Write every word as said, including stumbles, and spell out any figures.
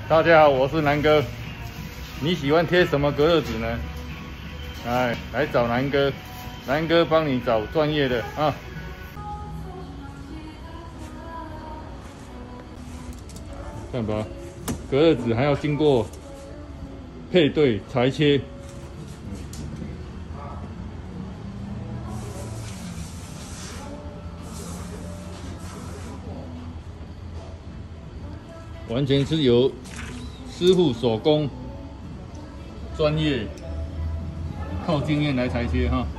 大家好，我是南哥。你喜欢贴什么隔热纸呢？哎，来找南哥，南哥帮你找专业的啊。看吧，隔热纸还要经过配对裁切。 完全是由师傅手工、专业、靠经验来裁切哈。